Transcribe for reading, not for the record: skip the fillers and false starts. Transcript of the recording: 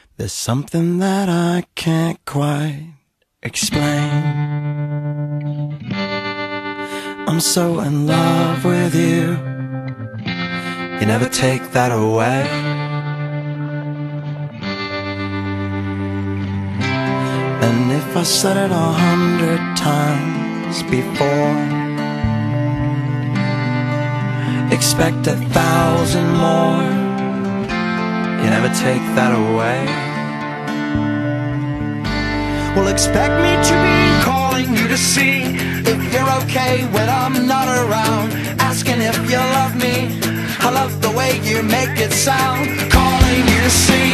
There's something that I can't quite explain. I'm so in love with you. You never take that away. And if I said it 100 times before, expect 1,000 more. You never take that away. Well, expect me to be calling you to see if you're okay when I'm not around, asking if you love me. I love the way you make it sound, calling you to see